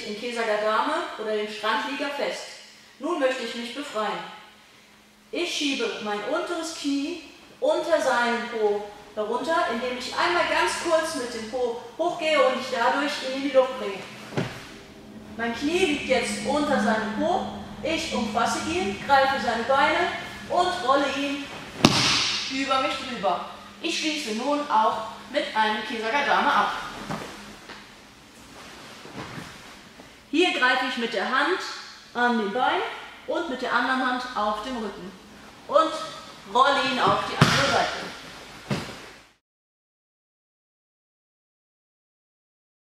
den Kesagadame oder den Strandlieger fest. Nun möchte ich mich befreien. Ich schiebe mein unteres Knie unter seinen Po herunter, indem ich einmal ganz kurz mit dem Po hochgehe und ich dadurch ihn in die Luft bringe. Mein Knie liegt jetzt unter seinem Po, ich umfasse ihn, greife seine Beine und rolle ihn über mich drüber. Ich schließe nun auch mit einem Kesagadame ab. Hier greife ich mit der Hand an den Bein und mit der anderen Hand auf den Rücken und rolle ihn auf die andere Seite.